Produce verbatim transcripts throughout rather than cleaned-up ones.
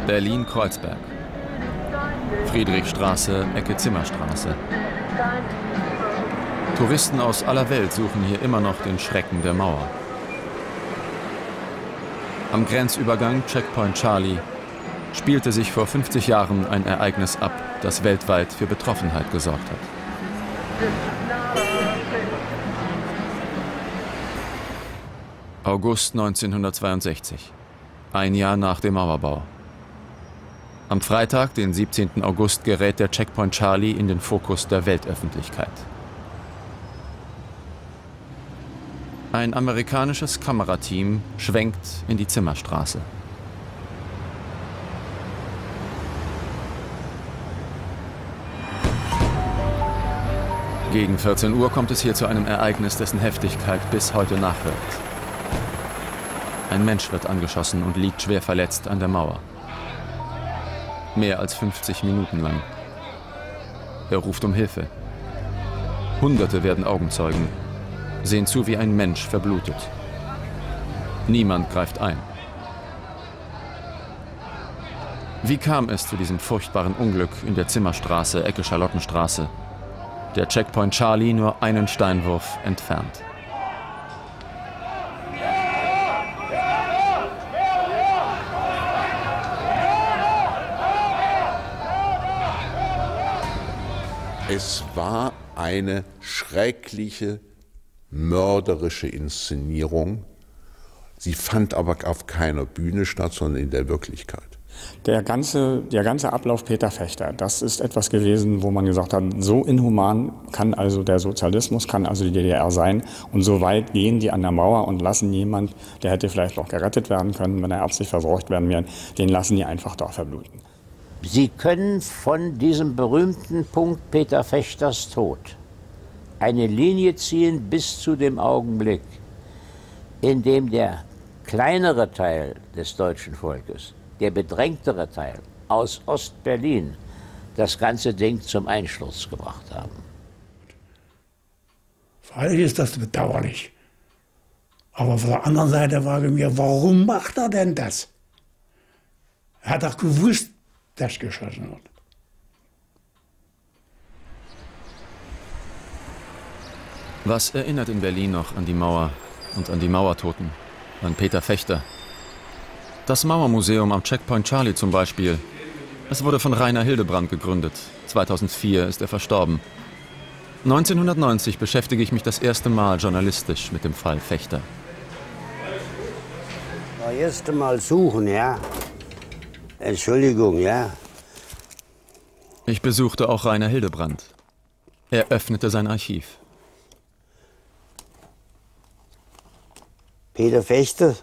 Berlin-Kreuzberg. Friedrichstraße, Ecke Zimmerstraße. Touristen aus aller Welt suchen hier immer noch den Schrecken der Mauer. Am Grenzübergang Checkpoint Charlie spielte sich vor fünfzig Jahren ein Ereignis ab, das weltweit für Betroffenheit gesorgt hat. August neunzehnhundertzweiundsechzig, ein Jahr nach dem Mauerbau. Am Freitag, den siebzehnten August, gerät der Checkpoint Charlie in den Fokus der Weltöffentlichkeit. Ein amerikanisches Kamerateam schwenkt in die Zimmerstraße. Gegen vierzehn Uhr kommt es hier zu einem Ereignis, dessen Heftigkeit bis heute nachwirkt. Ein Mensch wird angeschossen und liegt schwer verletzt an der Mauer. Mehr als fünfzig Minuten lang. Er ruft um Hilfe. Hunderte werden Augenzeugen, sehen zu, wie ein Mensch verblutet. Niemand greift ein. Wie kam es zu diesem furchtbaren Unglück in der Zimmerstraße, Ecke Charlottenstraße? Der Checkpoint Charlie nur einen Steinwurf entfernt. Es war eine schreckliche, mörderische Inszenierung. Sie fand aber auf keiner Bühne statt, sondern in der Wirklichkeit. Der ganze, der ganze Ablauf Peter Fechter, das ist etwas gewesen, wo man gesagt hat, so inhuman kann also der Sozialismus, kann also die D D R sein. Und so weit gehen die an der Mauer und lassen jemand, der hätte vielleicht noch gerettet werden können, wenn er ärztlich versorgt werden wäre, den lassen die einfach da verbluten. Sie können von diesem berühmten Punkt Peter Fechters Tod eine Linie ziehen bis zu dem Augenblick, in dem der kleinere Teil des deutschen Volkes, der bedrängtere Teil aus Ostberlin, das ganze Ding zum Einsturz gebracht haben. Freilich ist das bedauerlich. Aber von der anderen Seite frage ich mir, warum macht er denn das? Er hat doch gewusst, dass geschossen wird. Was erinnert in Berlin noch an die Mauer und an die Mauertoten, an Peter Fechter? Das Mauermuseum am Checkpoint Charlie zum Beispiel. Es wurde von Rainer Hildebrand gegründet. zweitausendvier ist er verstorben. neunzehnhundertneunzig beschäftige ich mich das erste Mal journalistisch mit dem Fall Fechter. Das erste Mal suchen, ja. Entschuldigung, ja. Ich besuchte auch Rainer Hildebrand. Er öffnete sein Archiv. Peter Fechter,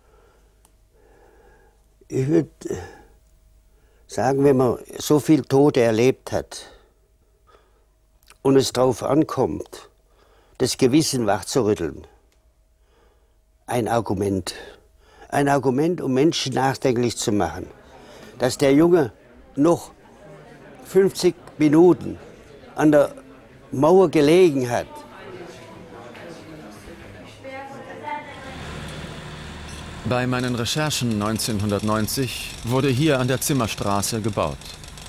ich würde sagen, wenn man so viel Tote erlebt hat und es darauf ankommt, das Gewissen wachzurütteln, ein Argument. Ein Argument, um Menschen nachdenklich zu machen. Dass der Junge noch fünfzig Minuten an der Mauer gelegen hat. Bei meinen Recherchen neunzehnhundertneunzig wurde hier an der Zimmerstraße gebaut.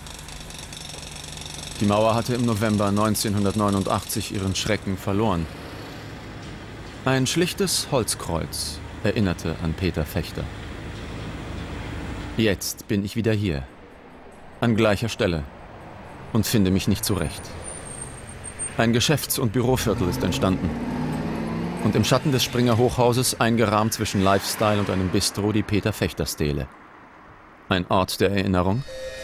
Die Mauer hatte im November neunzehnhundertneunundachtzig ihren Schrecken verloren. Ein schlichtes Holzkreuz erinnerte an Peter Fechter. Jetzt bin ich wieder hier, an gleicher Stelle, und finde mich nicht zurecht. Ein Geschäfts- und Büroviertel ist entstanden. Und im Schatten des Springer Hochhauses, eingerahmt zwischen Lifestyle und einem Bistro, die Peter Fechter Stele. Ein Ort der Erinnerung?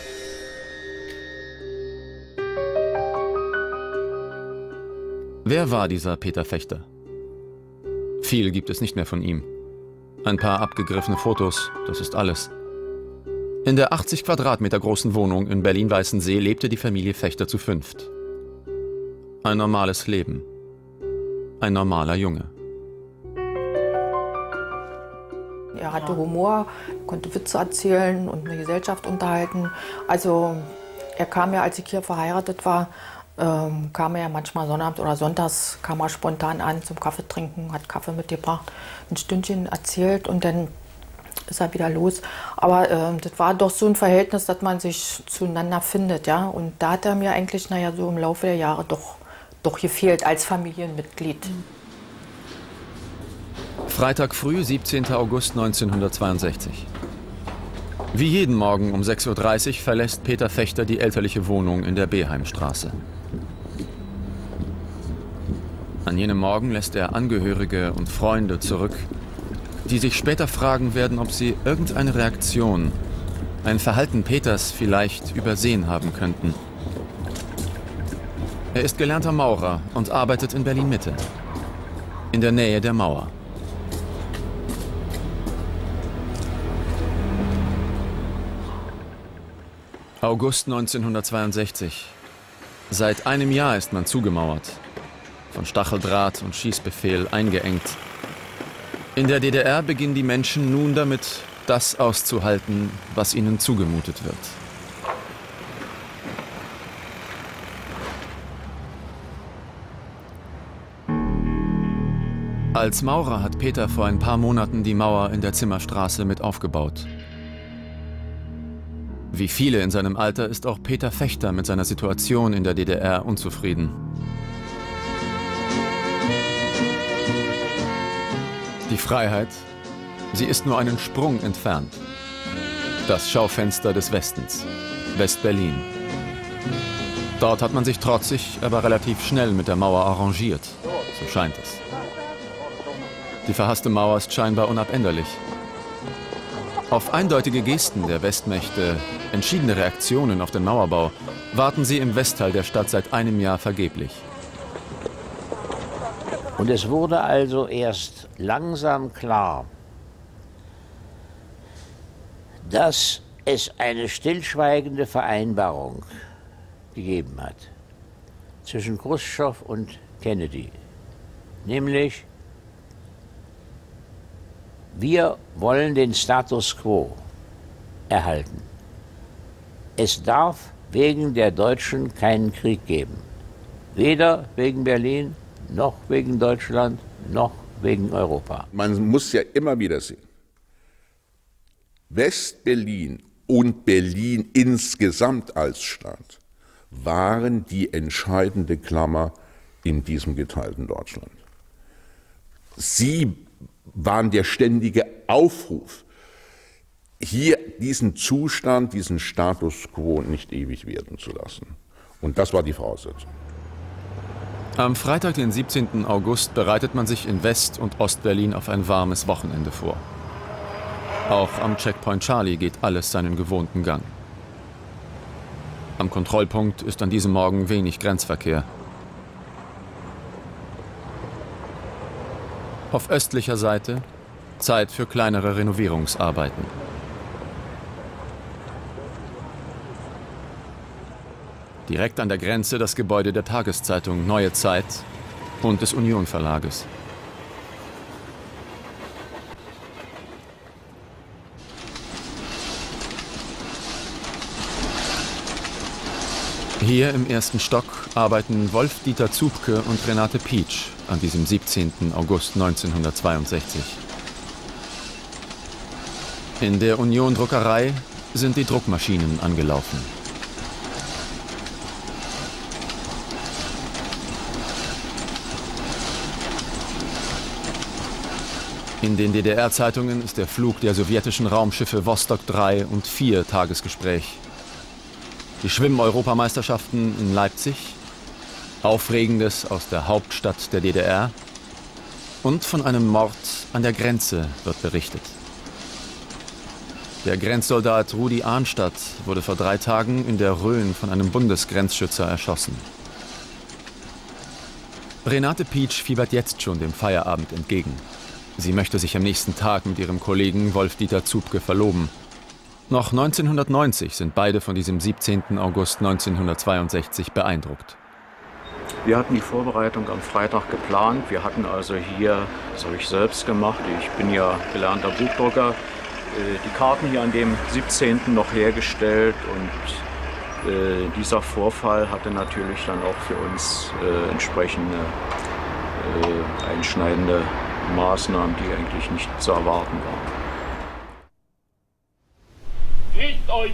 Wer war dieser Peter Fechter? Viel gibt es nicht mehr von ihm. Ein paar abgegriffene Fotos, das ist alles. In der achtzig Quadratmeter großen Wohnung in Berlin-Weißensee lebte die Familie Fechter zu fünft. Ein normales Leben. Ein normaler Junge. Er hatte Humor, konnte Witze erzählen und eine Gesellschaft unterhalten. Also er kam ja, als ich hier verheiratet war, ähm, kam er ja manchmal sonnabends oder sonntags, kam er spontan an zum Kaffee trinken, hat Kaffee mitgebracht, ein Stündchen erzählt und dann ist er wieder los. Aber äh, das war doch so ein Verhältnis, dass man sich zueinander findet, ja. Und da hat er mir eigentlich, naja, so im Laufe der Jahre doch, doch gefehlt als Familienmitglied. Freitag früh, siebzehnter August neunzehnhundertzweiundsechzig. Wie jeden Morgen um sechs Uhr dreißig verlässt Peter Fechter die elterliche Wohnung in der Beheimstraße. An jenem Morgen lässt er Angehörige und Freunde zurück, die sich später fragen werden, ob sie irgendeine Reaktion, ein Verhalten Peters vielleicht übersehen haben könnten. Er ist gelernter Maurer und arbeitet in Berlin-Mitte, in der Nähe der Mauer. August neunzehnhundertzweiundsechzig. Seit einem Jahr ist man zugemauert, von Stacheldraht und Schießbefehl eingeengt. In der D D R beginnen die Menschen nun damit, das auszuhalten, was ihnen zugemutet wird. Als Maurer hat Peter vor ein paar Monaten die Mauer in der Zimmerstraße mit aufgebaut. Wie viele in seinem Alter ist auch Peter Fechter mit seiner Situation in der D D R unzufrieden. Die Freiheit, sie ist nur einen Sprung entfernt. Das Schaufenster des Westens, West-Berlin. Dort hat man sich trotzig, aber relativ schnell mit der Mauer arrangiert, so scheint es. Die verhasste Mauer ist scheinbar unabänderlich. Auf eindeutige Gesten der Westmächte, entschiedene Reaktionen auf den Mauerbau, warten sie im Westteil der Stadt seit einem Jahr vergeblich. Und es wurde also erst langsam klar, dass es eine stillschweigende Vereinbarung gegeben hat zwischen Chruschtschow und Kennedy. Nämlich, wir wollen den Status quo erhalten. Es darf wegen der Deutschen keinen Krieg geben. Weder wegen Berlin, noch wegen Deutschland, noch wegen Europa. Man muss ja immer wieder sehen, West-Berlin und Berlin insgesamt als Staat waren die entscheidende Klammer in diesem geteilten Deutschland. Sie waren der ständige Aufruf, hier diesen Zustand, diesen Status quo nicht ewig werden zu lassen. Und das war die Voraussetzung. Am Freitag, den siebzehnten August, bereitet man sich in West- und Ostberlin auf ein warmes Wochenende vor. Auch am Checkpoint Charlie geht alles seinen gewohnten Gang. Am Kontrollpunkt ist an diesem Morgen wenig Grenzverkehr. Auf östlicher Seite Zeit für kleinere Renovierungsarbeiten. Direkt an der Grenze das Gebäude der Tageszeitung Neue Zeit und des Union Verlages. Hier im ersten Stock arbeiten Wolf-Dieter Zupke und Renate Pietsch an diesem siebzehnten August neunzehnhundertzweiundsechzig. In der Union Druckerei sind die Druckmaschinen angelaufen. In den D D R-Zeitungen ist der Flug der sowjetischen Raumschiffe Vostok drei und vier Tagesgespräch. Die Schwimm-Europameisterschaften in Leipzig, Aufregendes aus der Hauptstadt der D D R und von einem Mord an der Grenze wird berichtet. Der Grenzsoldat Rudi Arnstadt wurde vor drei Tagen in der Rhön von einem Bundesgrenzschützer erschossen. Renate Pietsch fiebert jetzt schon dem Feierabend entgegen. Sie möchte sich am nächsten Tag mit ihrem Kollegen Wolf-Dieter Zupke verloben. Noch neunzehnhundertneunzig sind beide von diesem siebzehnten August neunzehnhundertzweiundsechzig beeindruckt. Wir hatten die Vorbereitung am Freitag geplant. Wir hatten also hier, das habe ich selbst gemacht, ich bin ja gelernter Buchdrucker, die Karten hier an dem siebzehnten noch hergestellt. Und äh, dieser Vorfall hatte natürlich dann auch für uns äh, entsprechende äh, einschneidende Maßnahmen, die eigentlich nicht zu erwarten waren. euch!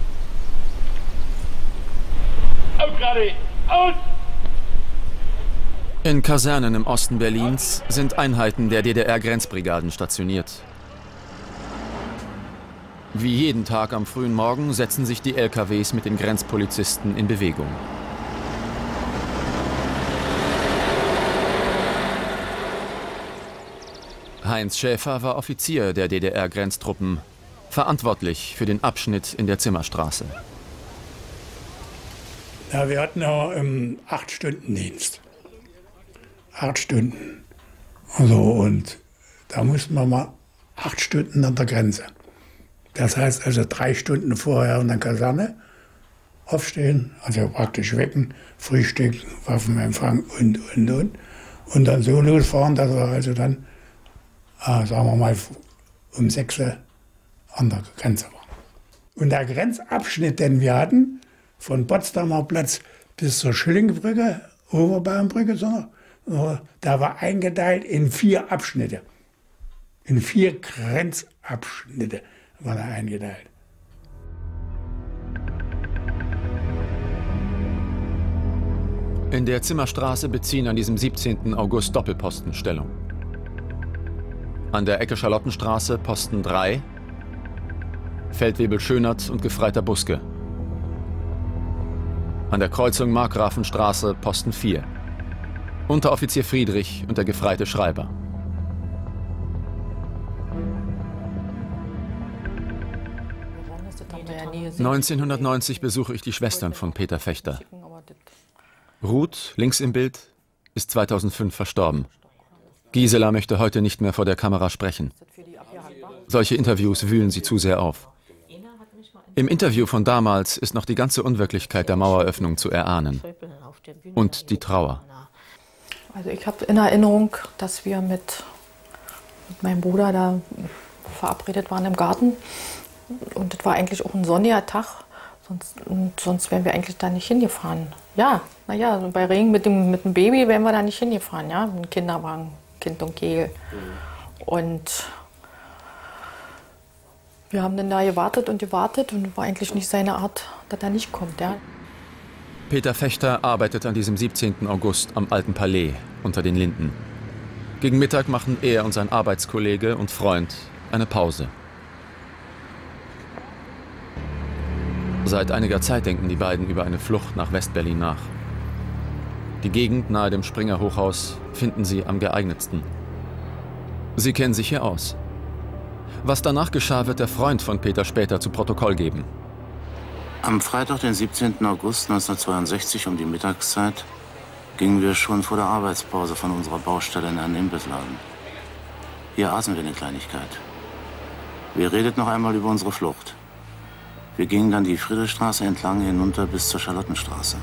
Aus gerade! Aus! In Kasernen im Osten Berlins sind Einheiten der D D R-Grenzbrigaden stationiert. Wie jeden Tag am frühen Morgen setzen sich die L K Ws mit den Grenzpolizisten in Bewegung. Heinz Schäfer war Offizier der D D R-Grenztruppen, verantwortlich für den Abschnitt in der Zimmerstraße. Ja, wir hatten ja ähm, acht Stunden Dienst. Acht Stunden. Also, und da mussten wir mal acht Stunden an der Grenze. Das heißt also drei Stunden vorher in der Kaserne aufstehen, also praktisch wecken, Frühstück, Waffenempfang und, und, und. Und dann so losfahren, dass wir also dann, äh, sagen wir mal, um sechs Uhr an der Grenze waren. Und der Grenzabschnitt, den wir hatten, von Potsdamer Platz bis zur Schillingbrücke, Oberbaumbrücke, so, da war eingeteilt in vier Abschnitte. In vier Grenzabschnitte war er eingeteilt. In der Zimmerstraße beziehen an diesem siebzehnten August Doppelposten Stellung. An der Ecke Charlottenstraße Posten drei, Feldwebel Schönert und Gefreiter Buske. An der Kreuzung Markgrafenstraße Posten vier. Unteroffizier Friedrich und der Gefreite Schreiber. neunzehnhundertneunzig besuche ich die Schwestern von Peter Fechter. Ruth, links im Bild, ist zweitausendfünf verstorben. Gisela möchte heute nicht mehr vor der Kamera sprechen. Solche Interviews wühlen sie zu sehr auf. Im Interview von damals ist noch die ganze Unwirklichkeit der Maueröffnung zu erahnen. Und die Trauer. Also ich habe in Erinnerung, dass wir mit, mit meinem Bruder da verabredet waren im Garten. Und das war eigentlich auch ein sonniger Tag. Sonst, und sonst wären wir eigentlich da nicht hingefahren. Ja, naja, bei Regen mit dem, mit dem Baby wären wir da nicht hingefahren. Ja? Mit dem Kinderwagen, Kind und Kehl. Und wir haben dann da gewartet und gewartet und war eigentlich nicht seine Art, dass er nicht kommt. Ja. Peter Fechter arbeitet an diesem siebzehnten August am Alten Palais unter den Linden. Gegen Mittag machen er und sein Arbeitskollege und Freund eine Pause. Seit einiger Zeit denken die beiden über eine Flucht nach Westberlin nach. Die Gegend nahe dem Springer Hochhaus finden sie am geeignetsten. Sie kennen sich hier aus. Was danach geschah, wird der Freund von Peter später zu Protokoll geben. Am Freitag, den siebzehnten August neunzehnhundertzweiundsechzig um die Mittagszeit, gingen wir schon vor der Arbeitspause von unserer Baustelle in einen Imbissladen. Hier aßen wir eine Kleinigkeit. Wir redeten noch einmal über unsere Flucht. Wir gingen dann die Friedrichstraße entlang hinunter bis zur Charlottenstraße.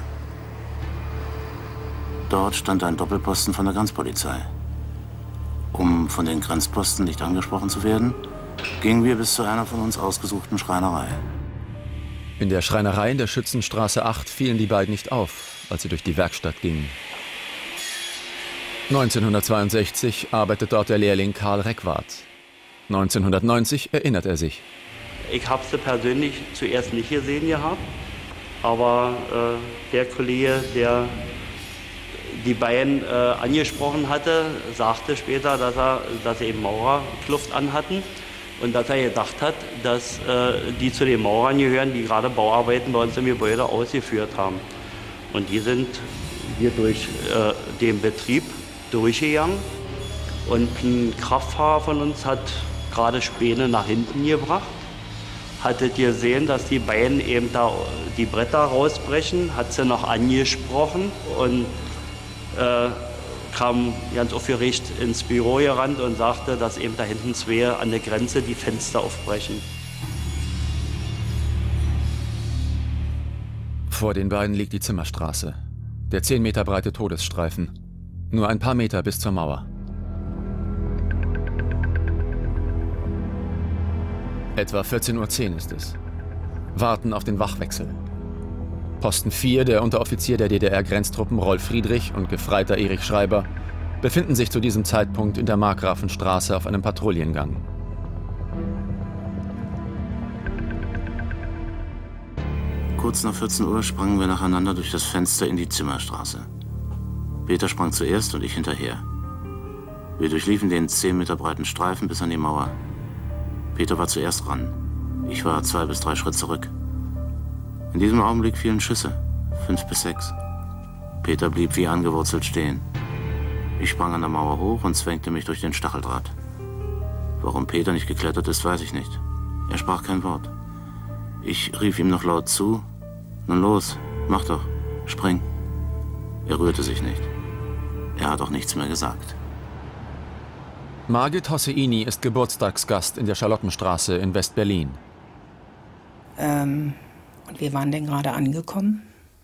Dort stand ein Doppelposten von der Grenzpolizei. Um von den Grenzposten nicht angesprochen zu werden, gingen wir bis zu einer von uns ausgesuchten Schreinerei. In der Schreinerei in der Schützenstraße acht fielen die beiden nicht auf, als sie durch die Werkstatt gingen. neunzehnhundertzweiundsechzig arbeitet dort der Lehrling Karl Reckwart. neunzehnhundertneunzig erinnert er sich. Ich habe sie persönlich zuerst nicht gesehen gehabt, aber äh, der Kollege, der die beiden äh, angesprochen hatte, sagte später, dass, er, dass sie eben Maurerkluft anhatten und dass er gedacht hat, dass äh, die zu den Maurern gehören, die gerade Bauarbeiten bei uns im Gebäude ausgeführt haben. Und die sind hier durch äh, den Betrieb durchgegangen und ein Kraftfahrer von uns hat gerade Späne nach hinten gebracht. Hattet ihr gesehen, dass die beiden eben da die Bretter rausbrechen, hat sie noch angesprochen und äh, kam ganz aufgeregt ins Büro gerannt und sagte, dass eben da hinten zwei an der Grenze die Fenster aufbrechen. Vor den beiden liegt die Zimmerstraße, der zehn Meter breite Todesstreifen, nur ein paar Meter bis zur Mauer. Etwa vierzehn Uhr zehn ist es. Warten auf den Wachwechsel. Posten vier, der Unteroffizier der D D R-Grenztruppen Rolf Friedrich und Gefreiter Erich Schreiber, befinden sich zu diesem Zeitpunkt in der Markgrafenstraße auf einem Patrouillengang. Kurz nach vierzehn Uhr sprangen wir nacheinander durch das Fenster in die Zimmerstraße. Peter sprang zuerst und ich hinterher. Wir durchliefen den zehn Meter breiten Streifen bis an die Mauer. Peter war zuerst ran. Ich war zwei bis drei Schritt zurück. In diesem Augenblick fielen Schüsse, fünf bis sechs. Peter blieb wie angewurzelt stehen. Ich sprang an der Mauer hoch und zwängte mich durch den Stacheldraht. Warum Peter nicht geklettert ist, weiß ich nicht. Er sprach kein Wort. Ich rief ihm noch laut zu: Nun los, mach doch, spring. Er rührte sich nicht. Er hat auch nichts mehr gesagt. Margit Hosseini ist Geburtstagsgast in der Charlottenstraße in West-Berlin. Ähm, und wir waren dann gerade angekommen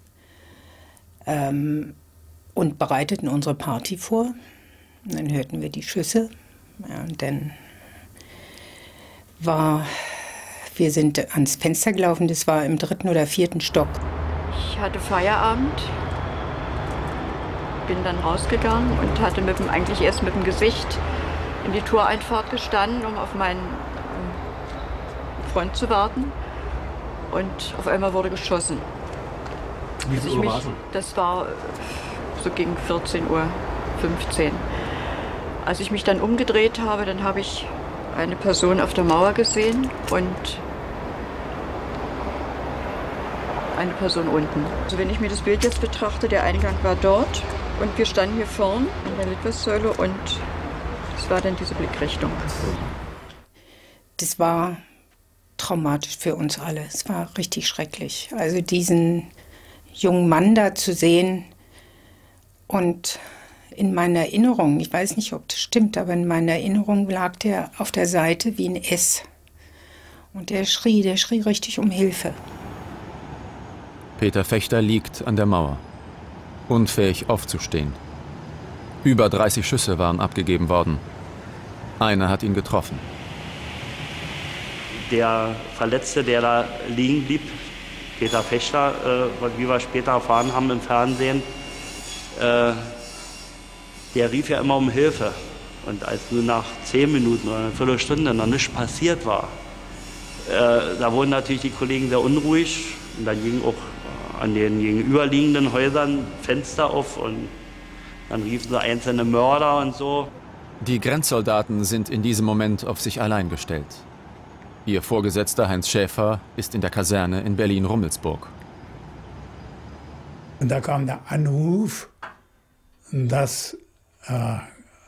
ähm, und bereiteten unsere Party vor. Und dann hörten wir die Schüsse. Ja, und dann war, wir sind ans Fenster gelaufen, das war im dritten oder vierten Stock. Ich hatte Feierabend, bin dann rausgegangen und hatte mit dem, eigentlich erst mit dem Gesicht in die Toreinfahrt gestanden, um auf meinen Freund zu warten. Und auf einmal wurde geschossen. Wie viel Uhr war es? Das war so gegen vierzehn Uhr fünfzehn. Als ich mich dann umgedreht habe, dann habe ich eine Person auf der Mauer gesehen und eine Person unten. Also wenn ich mir das Bild jetzt betrachte, der Eingang war dort und wir standen hier vorn an der Litwassäule und das war dann diese Blickrichtung. Das war traumatisch für uns alle. Es war richtig schrecklich. Also diesen jungen Mann da zu sehen und in meiner Erinnerung, ich weiß nicht, ob das stimmt, aber in meiner Erinnerung lag der auf der Seite wie ein S. Und der schrie, der schrie richtig um Hilfe. Peter Fechter liegt an der Mauer, unfähig aufzustehen. Über dreißig Schüsse waren abgegeben worden. Einer hat ihn getroffen. Der Verletzte, der da liegen blieb, Peter Fechter, äh, wie wir später erfahren haben im Fernsehen, äh, der rief ja immer um Hilfe. Und als nun nach zehn Minuten oder einer Viertelstunde noch nichts passiert war, äh, da wurden natürlich die Kollegen sehr unruhig. Und dann gingen auch an den gegenüberliegenden Häusern Fenster auf und dann riefen sie einzelne Mörder und so. Die Grenzsoldaten sind in diesem Moment auf sich allein gestellt. Ihr Vorgesetzter Heinz Schäfer ist in der Kaserne in Berlin-Rummelsburg. Und da kam der Anruf, dass äh,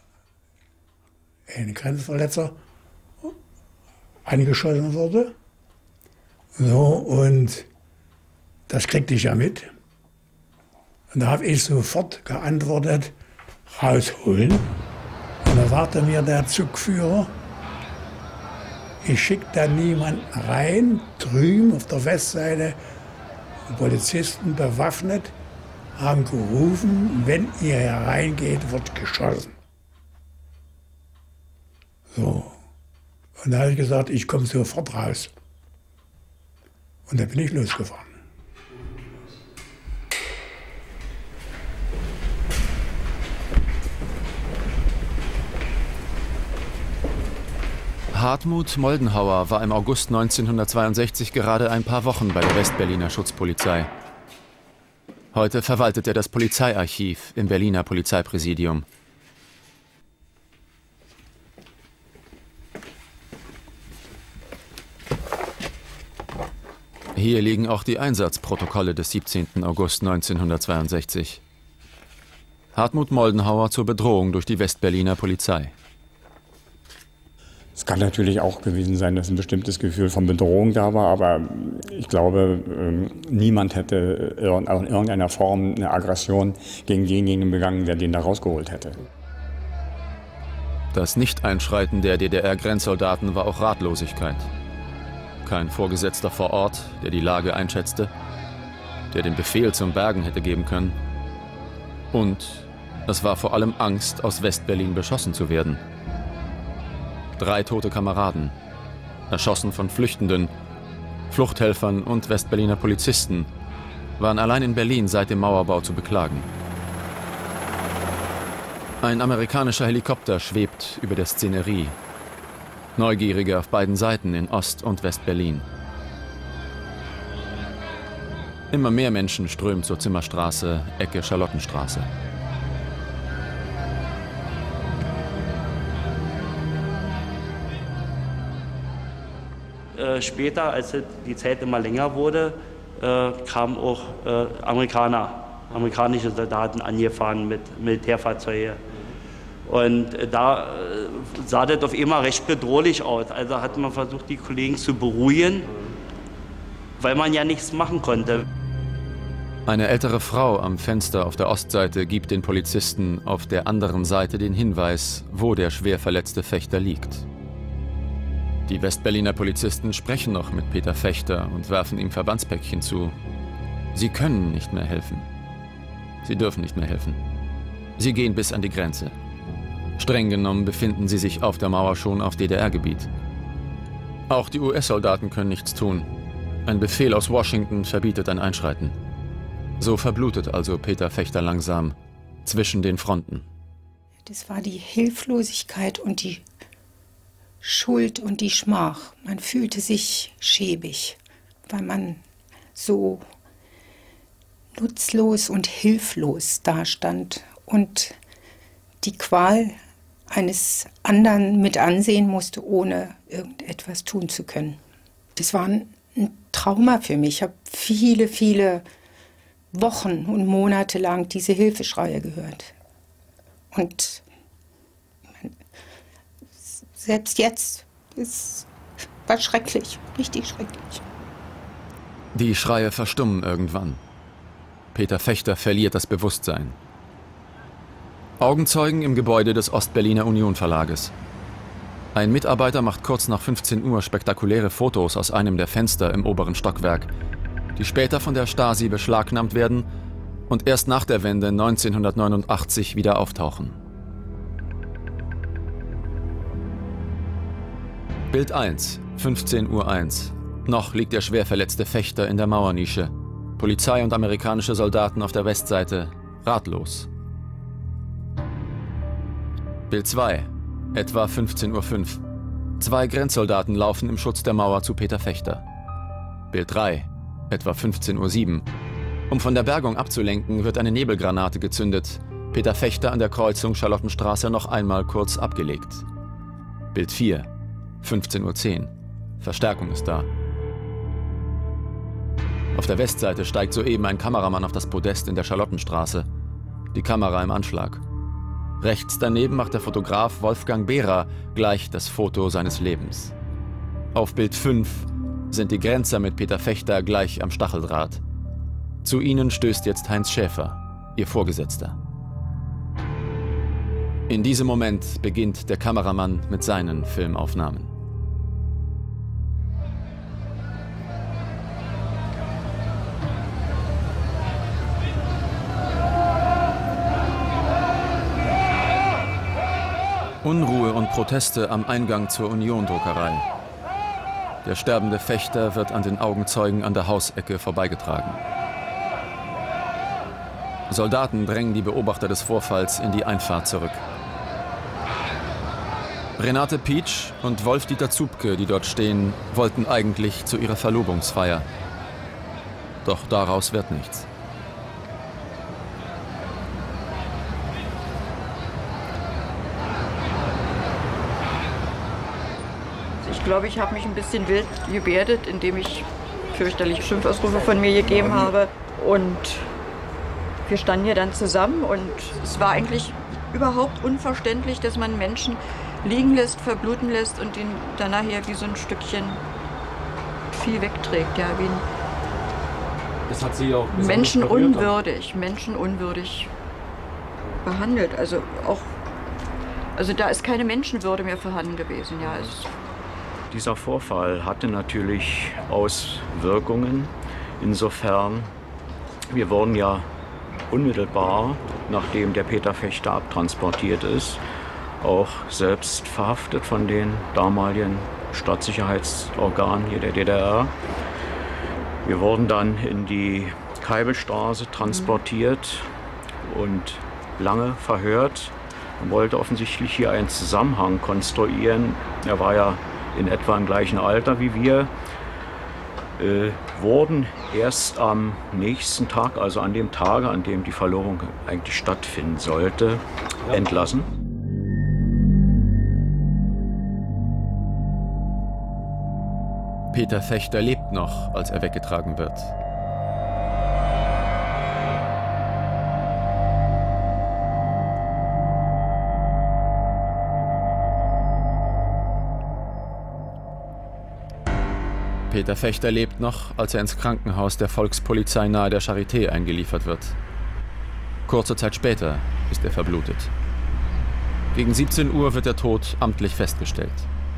ein Grenzverletzer angeschossen wurde. So, und das kriegte ich ja mit. Und da habe ich sofort geantwortet, rausholen. Und da sagte mir der Zugführer, ich schicke da niemanden rein, drüben auf der Westseite, Polizisten bewaffnet, haben gerufen, wenn ihr hereingeht, wird geschossen. So. Und da habe ich gesagt, ich komme sofort raus. Und dann bin ich losgefahren. Hartmut Moldenhauer war im August neunzehnhundertzweiundsechzig gerade ein paar Wochen bei der Westberliner Schutzpolizei. Heute verwaltet er das Polizeiarchiv im Berliner Polizeipräsidium. Hier liegen auch die Einsatzprotokolle des siebzehnten August neunzehnhundertzweiundsechzig. Hartmut Moldenhauer zur Bedrohung durch die Westberliner Polizei. Es kann natürlich auch gewesen sein, dass ein bestimmtes Gefühl von Bedrohung da war, aber ich glaube, niemand hätte in irgendeiner Form eine Aggression gegen denjenigen begangen, der den da rausgeholt hätte. Das Nicht-Einschreiten der D D R-Grenzsoldaten war auch Ratlosigkeit. Kein Vorgesetzter vor Ort, der die Lage einschätzte, der den Befehl zum Bergen hätte geben können. Und es war vor allem Angst, aus West-Berlin beschossen zu werden. Drei tote Kameraden, erschossen von Flüchtenden, Fluchthelfern und Westberliner Polizisten, waren allein in Berlin seit dem Mauerbau zu beklagen. Ein amerikanischer Helikopter schwebt über der Szenerie. Neugierige auf beiden Seiten in Ost- und West-Berlin. Immer mehr Menschen strömen zur Zimmerstraße, Ecke Charlottenstraße. Äh, später, als die Zeit immer länger wurde, äh, kamen auch äh, Amerikaner, amerikanische Soldaten angefahren mit Militärfahrzeugen. Und äh, da äh, sah das auf einmal recht bedrohlich aus. Also hat man versucht, die Kollegen zu beruhigen, weil man ja nichts machen konnte. Eine ältere Frau am Fenster auf der Ostseite gibt den Polizisten auf der anderen Seite den Hinweis, wo der schwer verletzte Fechter liegt. Die Westberliner Polizisten sprechen noch mit Peter Fechter und werfen ihm Verbandspäckchen zu. Sie können nicht mehr helfen. Sie dürfen nicht mehr helfen. Sie gehen bis an die Grenze. Streng genommen befinden sie sich auf der Mauer schon auf D D R-Gebiet. Auch die U S-Soldaten können nichts tun. Ein Befehl aus Washington verbietet ein Einschreiten. So verblutet also Peter Fechter langsam zwischen den Fronten. Das war die Hilflosigkeit und die Schuld und die Schmach. Man fühlte sich schäbig, weil man so nutzlos und hilflos dastand und die Qual eines anderen mit ansehen musste, ohne irgendetwas tun zu können. Das war ein Trauma für mich. Ich habe viele, viele Wochen und Monate lang diese Hilfeschreie gehört. Und selbst jetzt, es war schrecklich, richtig schrecklich. Die Schreie verstummen irgendwann. Peter Fechter verliert das Bewusstsein. Augenzeugen im Gebäude des Ostberliner Union Verlages. Ein Mitarbeiter macht kurz nach fünfzehn Uhr spektakuläre Fotos aus einem der Fenster im oberen Stockwerk, die später von der Stasi beschlagnahmt werden und erst nach der Wende neunzehnhundertneunundachtzig wieder auftauchen. Bild eins, fünfzehn Uhr eins. Noch liegt der schwer verletzte Fechter in der Mauernische. Polizei und amerikanische Soldaten auf der Westseite, ratlos. Bild zwei, etwa fünfzehn Uhr fünf. Zwei Grenzsoldaten laufen im Schutz der Mauer zu Peter Fechter. Bild drei, etwa fünfzehn Uhr sieben. Um von der Bergung abzulenken, wird eine Nebelgranate gezündet. Peter Fechter an der Kreuzung Charlottenstraße noch einmal kurz abgelegt. Bild vier, fünfzehn Uhr zehn. Verstärkung ist da. Auf der Westseite steigt soeben ein Kameramann auf das Podest in der Charlottenstraße. Die Kamera im Anschlag. Rechts daneben macht der Fotograf Wolfgang Behrer gleich das Foto seines Lebens. Auf Bild fünf sind die Grenzer mit Peter Fechter gleich am Stacheldraht. Zu ihnen stößt jetzt Heinz Schäfer, ihr Vorgesetzter. In diesem Moment beginnt der Kameramann mit seinen Filmaufnahmen. Unruhe und Proteste am Eingang zur Union-Druckerei. Der sterbende Fechter wird an den Augenzeugen an der Hausecke vorbeigetragen. Soldaten drängen die Beobachter des Vorfalls in die Einfahrt zurück. Renate Pietsch und Wolf-Dieter Zupke, die dort stehen, wollten eigentlich zu ihrer Verlobungsfeier. Doch daraus wird nichts. Ich glaube, ich habe mich ein bisschen wild gebärdet, indem ich fürchterliche Schimpfausrufe von mir gegeben habe. Und wir standen hier dann zusammen und es war eigentlich überhaupt unverständlich, dass man Menschen liegen lässt, verbluten lässt und ihn dann nachher wie so ein Stückchen Vieh wegträgt. Ja, wie ein das hat Sie auch menschenunwürdig, menschenunwürdig behandelt. Also auch, also da ist keine Menschenwürde mehr vorhanden gewesen. Ja, es Dieser Vorfall hatte natürlich Auswirkungen. Insofern, wir wurden ja unmittelbar, nachdem der Peter Fechter abtransportiert ist, auch selbst verhaftet von den damaligen Staatssicherheitsorganen hier der D D R. Wir wurden dann in die Keibelstraße transportiert und lange verhört. Man wollte offensichtlich hier einen Zusammenhang konstruieren. Er war ja in etwa im gleichen Alter wie wir. äh, wurden erst am nächsten Tag, also an dem Tage, an dem die Verlobung eigentlich stattfinden sollte, entlassen. Peter Fechter lebt noch, als er weggetragen wird. Peter Fechter lebt noch, als er ins Krankenhaus der Volkspolizei nahe der Charité eingeliefert wird. Kurze Zeit später ist er verblutet. Gegen siebzehn Uhr wird der Tod amtlich festgestellt.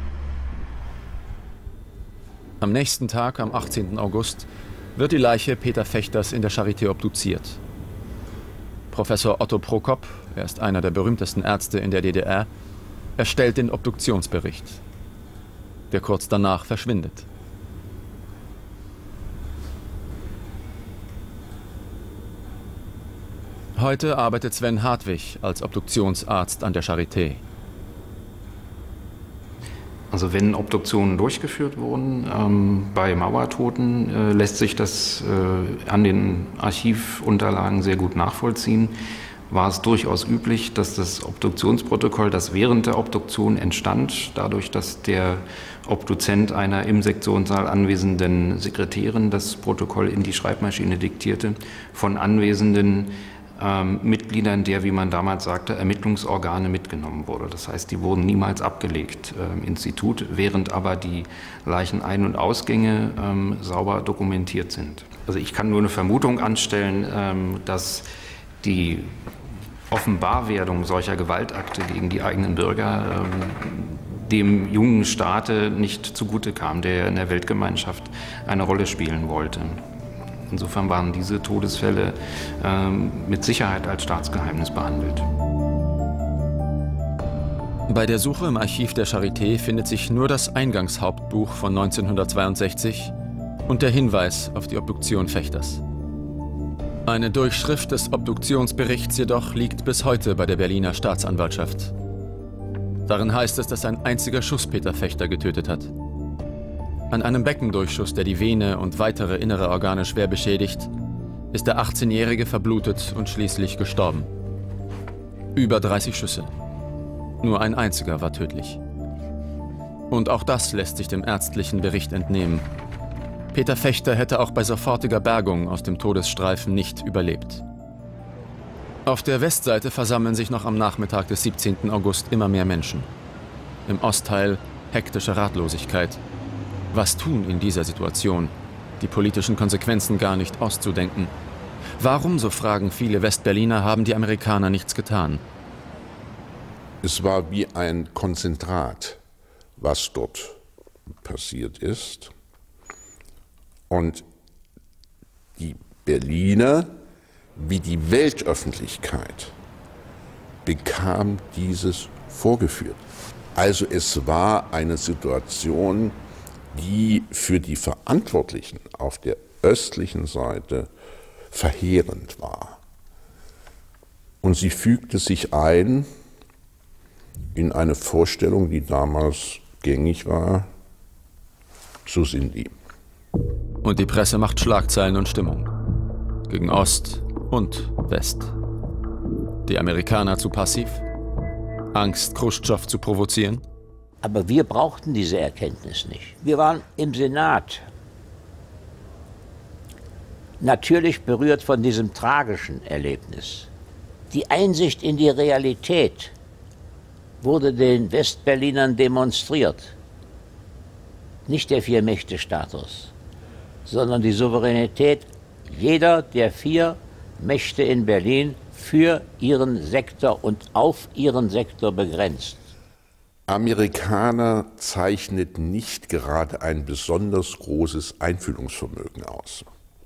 Am nächsten Tag, am achtzehnten August, wird die Leiche Peter Fechters in der Charité obduziert. Professor Otto Prokop, er ist einer der berühmtesten Ärzte in der D D R, erstellt den Obduktionsbericht, der kurz danach verschwindet. Heute arbeitet Sven Hartwig als Obduktionsarzt an der Charité. Also wenn Obduktionen durchgeführt wurden ähm, bei Mauertoten, äh, lässt sich das äh, an den Archivunterlagen sehr gut nachvollziehen. War es durchaus üblich, dass das Obduktionsprotokoll, das während der Obduktion entstand, dadurch, dass der Obduzent einer im Sektionssaal anwesenden Sekretärin das Protokoll in die Schreibmaschine diktierte, von anwesenden Ähm, Mitgliedern der, wie man damals sagte, Ermittlungsorgane mitgenommen wurde. Das heißt, die wurden niemals abgelegt äh, im Institut, während aber die Leichenein- und Ausgänge ähm, sauber dokumentiert sind. Also ich kann nur eine Vermutung anstellen, ähm, dass die Offenbarwerdung solcher Gewaltakte gegen die eigenen Bürger ähm, dem jungen Staate nicht zugute kam, der in der Weltgemeinschaft eine Rolle spielen wollte. Insofern waren diese Todesfälle ähm, mit Sicherheit als Staatsgeheimnis behandelt. Bei der Suche im Archiv der Charité findet sich nur das Eingangshauptbuch von neunzehnhundertzweiundsechzig und der Hinweis auf die Obduktion Fechters. Eine Durchschrift des Obduktionsberichts jedoch liegt bis heute bei der Berliner Staatsanwaltschaft. Darin heißt es, dass ein einziger Schuss Peter Fechter getötet hat. An einem Beckendurchschuss, der die Vene und weitere innere Organe schwer beschädigt, ist der achtzehnjährige verblutet und schließlich gestorben. Über dreißig Schüsse. Nur ein einziger war tödlich. Und auch das lässt sich dem ärztlichen Bericht entnehmen. Peter Fechter hätte auch bei sofortiger Bergung aus dem Todesstreifen nicht überlebt. Auf der Westseite versammeln sich noch am Nachmittag des siebzehnten August immer mehr Menschen. Im Ostteil hektische Ratlosigkeit. Was tun in dieser Situation? Die politischen Konsequenzen gar nicht auszudenken. Warum, so fragen viele Westberliner, haben die Amerikaner nichts getan? Es war wie ein Konzentrat, was dort passiert ist. Und die Berliner, wie die Weltöffentlichkeit, bekam dieses vorgeführt. Also es war eine Situation, die für die Verantwortlichen auf der östlichen Seite verheerend war. Und sie fügte sich ein in eine Vorstellung, die damals gängig war, so sind die. Und die Presse macht Schlagzeilen und Stimmung. Gegen Ost und West. Die Amerikaner zu passiv? Angst, Chruschtschow zu provozieren? Aber wir brauchten diese Erkenntnis nicht. Wir waren im Senat. Natürlich berührt von diesem tragischen Erlebnis. Die Einsicht in die Realität wurde den Westberlinern demonstriert. Nicht der Vier-Mächte-Status, sondern die Souveränität jeder der vier Mächte in Berlin für ihren Sektor und auf ihren Sektor begrenzt. Amerikaner zeichnet nicht gerade ein besonders großes Einfühlungsvermögen aus.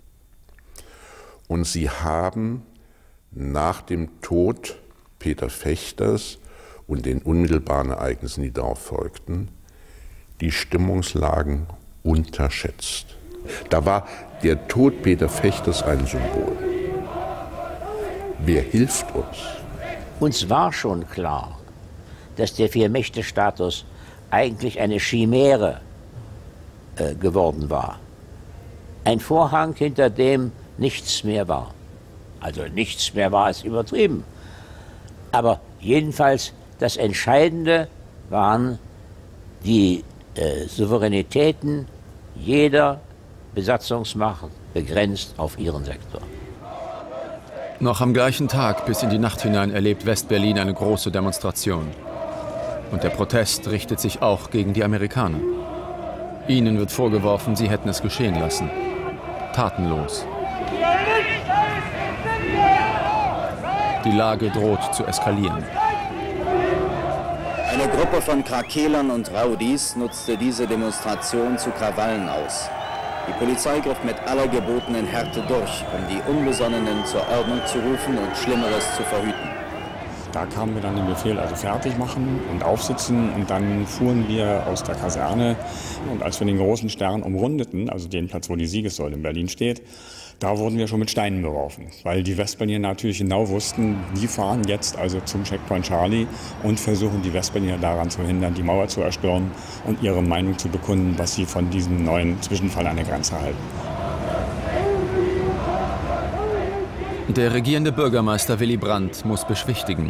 Und sie haben nach dem Tod Peter Fechters und den unmittelbaren Ereignissen, die darauf folgten, die Stimmungslagen unterschätzt. Da war der Tod Peter Fechters ein Symbol. Wer hilft uns? Uns war schon klar, dass der Vier-Mächte-Status eigentlich eine Chimäre äh, geworden war. Ein Vorhang, hinter dem nichts mehr war. Also nichts mehr war, ist übertrieben. Aber jedenfalls das Entscheidende waren die äh, Souveränitäten jeder Besatzungsmacht begrenzt auf ihren Sektor. Noch am gleichen Tag bis in die Nacht hinein erlebt West-Berlin eine große Demonstration. Und der Protest richtet sich auch gegen die Amerikaner. Ihnen wird vorgeworfen, sie hätten es geschehen lassen. Tatenlos. Die Lage droht zu eskalieren. Eine Gruppe von Krakelern und Rowdies nutzte diese Demonstration zu Krawallen aus. Die Polizei griff mit aller gebotenen Härte durch, um die Unbesonnenen zur Ordnung zu rufen und Schlimmeres zu verhüten. Da kamen wir dann den Befehl, also fertig machen und aufsitzen, und dann fuhren wir aus der Kaserne, und als wir den großen Stern umrundeten, also den Platz, wo die Siegessäule in Berlin steht, da wurden wir schon mit Steinen beworfen, weil die Westberliner natürlich genau wussten, die fahren jetzt also zum Checkpoint Charlie und versuchen die Westberliner daran zu hindern, die Mauer zu erstürmen und ihre Meinung zu bekunden, was sie von diesem neuen Zwischenfall an der Grenze halten. Der regierende Bürgermeister Willy Brandt muss beschwichtigen.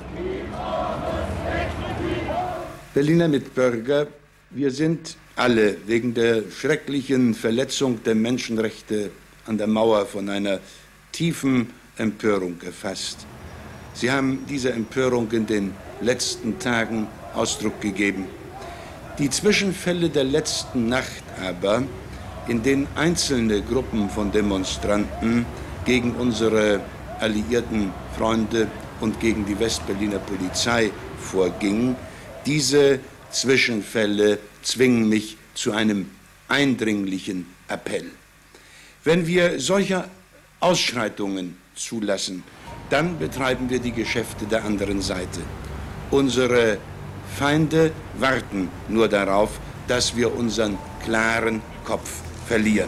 Berliner Mitbürger, wir sind alle wegen der schrecklichen Verletzung der Menschenrechte an der Mauer von einer tiefen Empörung erfasst. Sie haben dieser Empörung in den letzten Tagen Ausdruck gegeben. Die Zwischenfälle der letzten Nacht aber, in denen einzelne Gruppen von Demonstranten gegen unsere alliierten Freunde und gegen die Westberliner Polizei vorgingen, diese Zwischenfälle zwingen mich zu einem eindringlichen Appell. Wenn wir solche Ausschreitungen zulassen, dann betreiben wir die Geschäfte der anderen Seite. Unsere Feinde warten nur darauf, dass wir unseren klaren Kopf verlieren.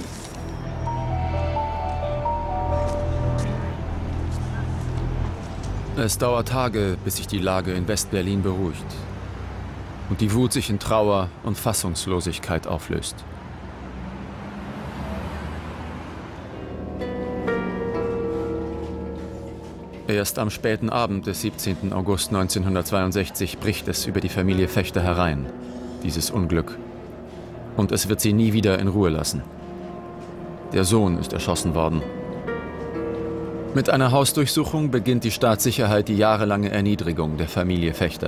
Es dauert Tage, bis sich die Lage in West-Berlin beruhigt und die Wut sich in Trauer und Fassungslosigkeit auflöst. Erst am späten Abend des siebzehnten August neunzehnhundertzweiundsechzig bricht es über die Familie Fechter herein, dieses Unglück. Und es wird sie nie wieder in Ruhe lassen. Der Sohn ist erschossen worden. Mit einer Hausdurchsuchung beginnt die Staatssicherheit die jahrelange Erniedrigung der Familie Fechter.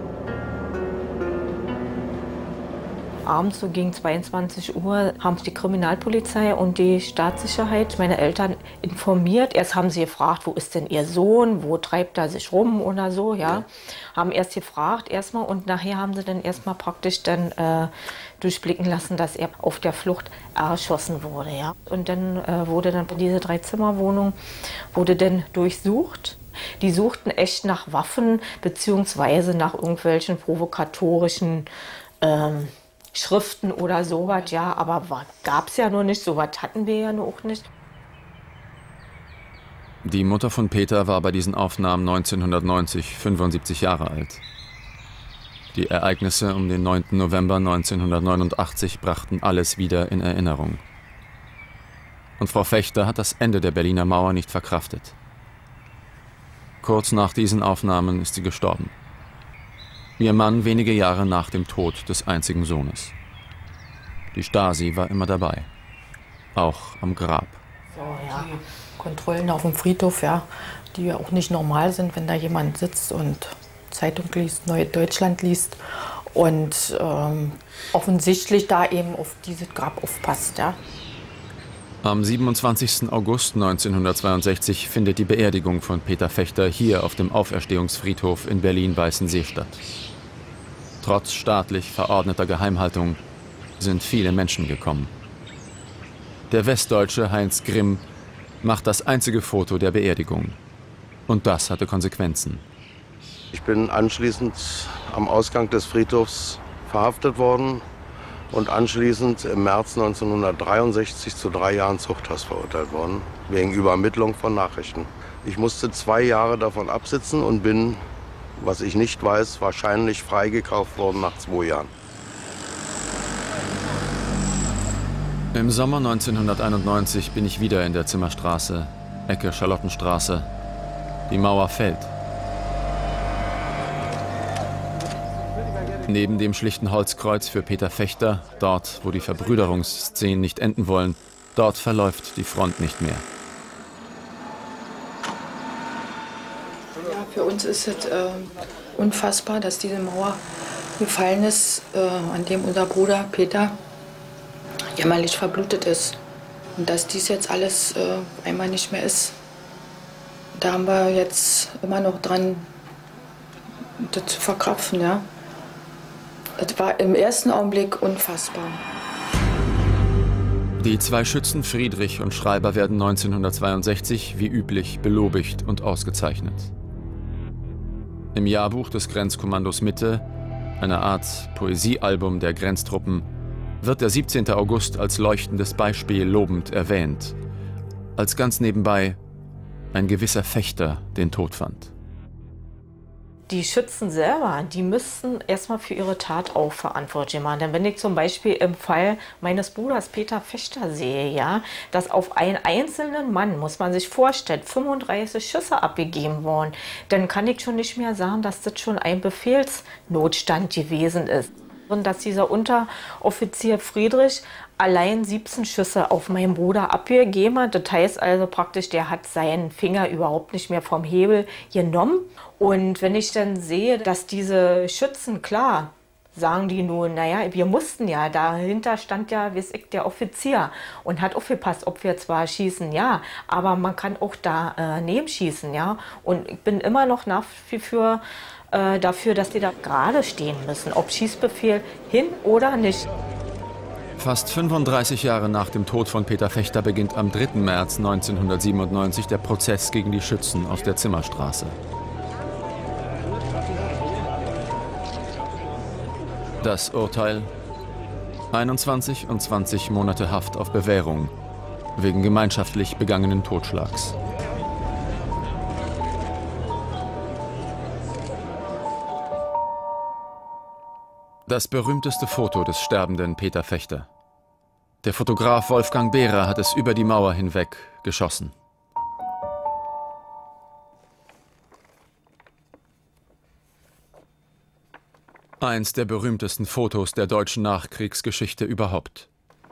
Abends so gegen zweiundzwanzig Uhr haben die Kriminalpolizei und die Staatssicherheit meine Eltern informiert. Erst haben sie gefragt, wo ist denn ihr Sohn, wo treibt er sich rum oder so, ja. ja. Haben erst gefragt erstmal, und nachher haben sie dann erstmal praktisch dann äh, durchblicken lassen, dass er auf der Flucht erschossen wurde, ja. Und dann äh, wurde dann diese Dreizimmerwohnung wurde dann durchsucht. Die suchten echt nach Waffen beziehungsweise nach irgendwelchen provokatorischen ähm, Schriften oder sowas, ja, aber gab es ja noch nicht, sowas hatten wir ja noch nicht. Die Mutter von Peter war bei diesen Aufnahmen neunzehnhundertneunzig fünfundsiebzig Jahre alt. Die Ereignisse um den neunten November neunzehnhundertneunundachtzig brachten alles wieder in Erinnerung. Und Frau Fechter hat das Ende der Berliner Mauer nicht verkraftet. Kurz nach diesen Aufnahmen ist sie gestorben. Ihr Mann wenige Jahre nach dem Tod des einzigen Sohnes. Die Stasi war immer dabei, auch am Grab. So, ja. Kontrollen auf dem Friedhof, ja, die ja auch nicht normal sind, wenn da jemand sitzt und Zeitung liest, Neue Deutschland liest und ähm, offensichtlich da eben auf dieses Grab aufpasst, ja. Am siebenundzwanzigsten August neunzehnhundertzweiundsechzig findet die Beerdigung von Peter Fechter hier auf dem Auferstehungsfriedhof in Berlin-Weißensee statt. Trotz staatlich verordneter Geheimhaltung sind viele Menschen gekommen. Der Westdeutsche Heinz Grimm macht das einzige Foto der Beerdigung. Und das hatte Konsequenzen. Ich bin anschließend am Ausgang des Friedhofs verhaftet worden und anschließend im März neunzehnhundertdreiundsechzig zu drei Jahren Zuchthaus verurteilt worden, wegen Übermittlung von Nachrichten. Ich musste zwei Jahre davon absitzen und bin, was ich nicht weiß, wahrscheinlich freigekauft worden nach zwei Jahren. Im Sommer neunzehnhunderteinundneunzig bin ich wieder in der Zimmerstraße, Ecke Charlottenstraße. Die Mauer fällt. Neben dem schlichten Holzkreuz für Peter Fechter, dort, wo die Verbrüderungsszenen nicht enden wollen, dort verläuft die Front nicht mehr. Ja, für uns ist es äh, unfassbar, dass diese Mauer gefallen ist, äh, an dem unser Bruder Peter jämmerlich verblutet ist. Und dass dies jetzt alles äh, einmal nicht mehr ist, da haben wir jetzt immer noch dran, das zu verkraften, ja. Es war im ersten Augenblick unfassbar. Die zwei Schützen Friedrich und Schreiber werden neunzehnhundertzweiundsechzig wie üblich belobigt und ausgezeichnet. Im Jahrbuch des Grenzkommandos Mitte, einer Art Poesiealbum der Grenztruppen, wird der siebzehnte August als leuchtendes Beispiel lobend erwähnt, als ganz nebenbei ein gewisser Fechter den Tod fand. Die Schützen selber, die müssten erstmal für ihre Tat auch verantwortlich machen. Denn wenn ich zum Beispiel im Fall meines Bruders Peter Fechter sehe, ja, dass auf einen einzelnen Mann, muss man sich vorstellen, fünfunddreißig Schüsse abgegeben wurden, dann kann ich schon nicht mehr sagen, dass das schon ein Befehlsnotstand gewesen ist. Und dass dieser Unteroffizier Friedrich allein siebzehn Schüsse auf meinen Bruder abgegeben hat. Das heißt also praktisch, der hat seinen Finger überhaupt nicht mehr vom Hebel genommen. Und wenn ich dann sehe, dass diese Schützen, klar, sagen die nun, naja, wir mussten ja, dahinter stand ja, weiß ich, der Offizier und hat aufgepasst, ob wir zwar schießen, ja, aber man kann auch da äh, nebenschießen, ja. Und ich bin immer noch nach wie vor äh, dafür, dass die da gerade stehen müssen, ob Schießbefehl hin oder nicht. Fast fünfunddreißig Jahre nach dem Tod von Peter Fechter beginnt am dritten März neunzehnhundertsiebenundneunzig der Prozess gegen die Schützen aus der Zimmerstraße. Das Urteil: einundzwanzig und zwanzig Monate Haft auf Bewährung wegen gemeinschaftlich begangenen Totschlags. Das berühmteste Foto des sterbenden Peter Fechter. Der Fotograf Wolfgang Behrer hat es über die Mauer hinweg geschossen. Eins der berühmtesten Fotos der deutschen Nachkriegsgeschichte überhaupt.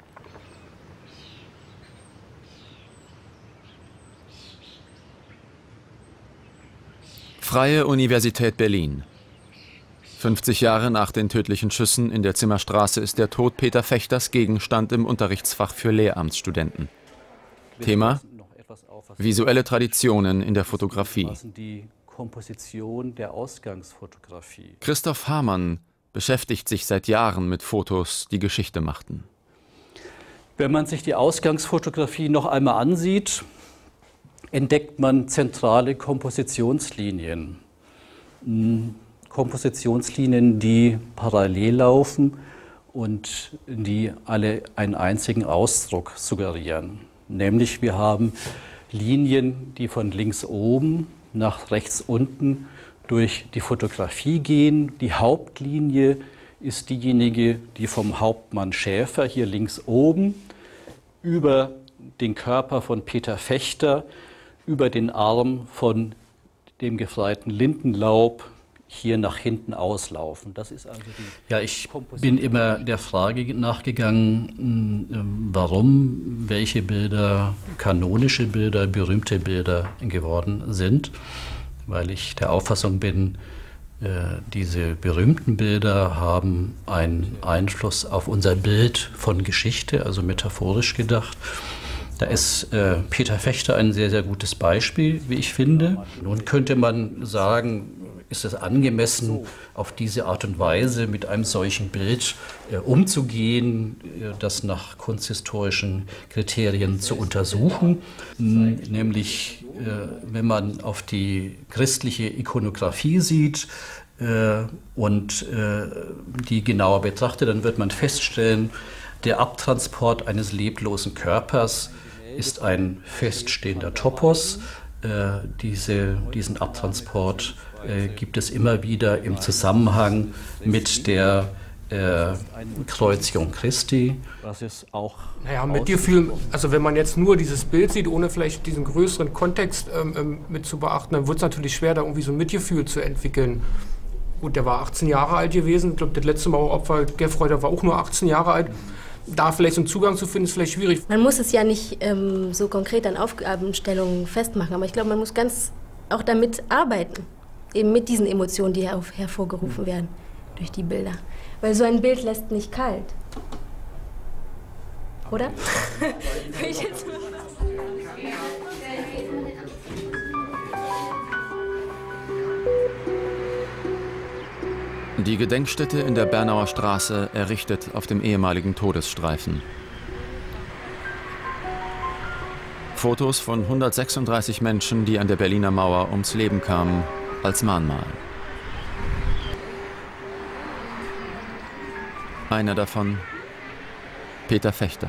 Freie Universität Berlin. fünfzig Jahre nach den tödlichen Schüssen in der Zimmerstraße ist der Tod Peter Fechters Gegenstand im Unterrichtsfach für Lehramtsstudenten. Thema: visuelle Traditionen in der Fotografie. Die Komposition der Ausgangsfotografie. Christoph Hamann beschäftigt sich seit Jahren mit Fotos, die Geschichte machten. Wenn man sich die Ausgangsfotografie noch einmal ansieht, entdeckt man zentrale Kompositionslinien. Kompositionslinien, die parallel laufen und die alle einen einzigen Ausdruck suggerieren. Nämlich wir haben Linien, die von links oben nach rechts unten durch die Fotografie gehen. Die Hauptlinie ist diejenige, die vom Hauptmann Schäfer hier links oben über den Körper von Peter Fechter, über den Arm von dem gefreiten Lindenlaub hier nach hinten auslaufen. Das ist also die ja, ich bin immer der Frage nachgegangen, warum welche Bilder kanonische Bilder, berühmte Bilder geworden sind, weil ich der Auffassung bin, diese berühmten Bilder haben einen Einfluss auf unser Bild von Geschichte, also metaphorisch gedacht. Da ist äh, Peter Fechter ein sehr, sehr gutes Beispiel, wie ich finde. Nun könnte man sagen, ist es angemessen, auf diese Art und Weise mit einem solchen Bild äh, umzugehen, äh, das nach kunsthistorischen Kriterien zu untersuchen. N- nämlich, äh, wenn man auf die christliche Ikonografie sieht äh, und äh, die genauer betrachtet, dann wird man feststellen, der Abtransport eines leblosen Körpers ist ein feststehender Topos. Äh, diese, diesen Abtransport äh, gibt es immer wieder im Zusammenhang mit der äh, Kreuzigung Christi. Das ist auch. Naja, Mitgefühl, also wenn man jetzt nur dieses Bild sieht, ohne vielleicht diesen größeren Kontext ähm, mit zu beachten, dann wird es natürlich schwer, da irgendwie so ein Mitgefühl zu entwickeln. Gut, der war achtzehn Jahre alt gewesen. Ich glaube, das letzte Maueropfer, Gerfreuder, war auch nur achtzehn Jahre alt. Da vielleicht so einen Zugang zu finden, ist vielleicht schwierig. Man muss es ja nicht ähm, so konkret an Aufgabenstellungen festmachen, aber ich glaube, man muss ganz auch damit arbeiten, eben mit diesen Emotionen, die her hervorgerufen werden durch die Bilder. Weil so ein Bild lässt nicht kalt. Oder? Die Gedenkstätte in der Bernauer Straße errichtet auf dem ehemaligen Todesstreifen. Fotos von hundertsechsunddreißig Menschen, die an der Berliner Mauer ums Leben kamen, als Mahnmal. Einer davon, Peter Fechter.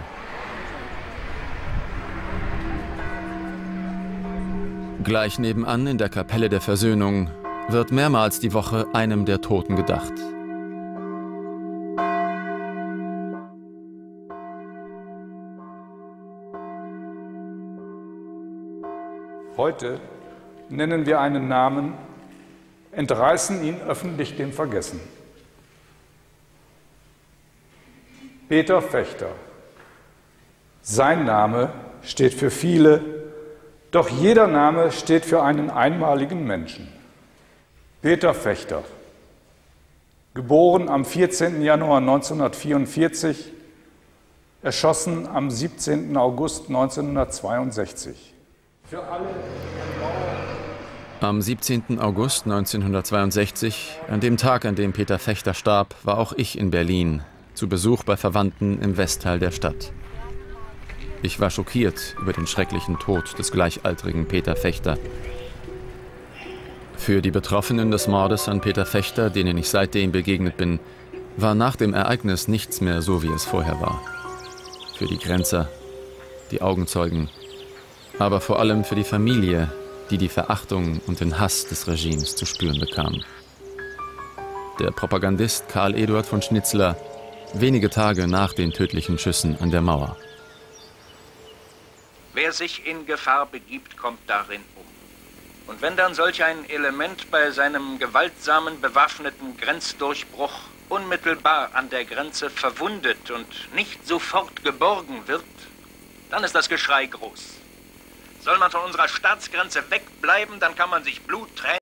Gleich nebenan in der Kapelle der Versöhnung wird mehrmals die Woche einem der Toten gedacht. Heute nennen wir einen Namen, entreißen ihn öffentlich dem Vergessen. Peter Fechter. Sein Name steht für viele, doch jeder Name steht für einen einmaligen Menschen. Peter Fechter, geboren am vierzehnten Januar neunzehnhundertvierundvierzig, erschossen am siebzehnten August neunzehnhundertzweiundsechzig. Für alle Am siebzehnten August neunzehnhundertzweiundsechzig, an dem Tag, an dem Peter Fechter starb, war auch ich in Berlin, zu Besuch bei Verwandten im Westteil der Stadt. Ich war schockiert über den schrecklichen Tod des gleichaltrigen Peter Fechter. Für die Betroffenen des Mordes an Peter Fechter, denen ich seitdem begegnet bin, war nach dem Ereignis nichts mehr so, wie es vorher war. Für die Grenzer, die Augenzeugen, aber vor allem für die Familie, die die Verachtung und den Hass des Regimes zu spüren bekam. Der Propagandist Karl Eduard von Schnitzler, wenige Tage nach den tödlichen Schüssen an der Mauer. Wer sich in Gefahr begibt, kommt darin um. Und wenn dann solch ein Element bei seinem gewaltsamen, bewaffneten Grenzdurchbruch unmittelbar an der Grenze verwundet und nicht sofort geborgen wird, dann ist das Geschrei groß. Soll man von unserer Staatsgrenze wegbleiben, dann kann man sich Blut, Tränen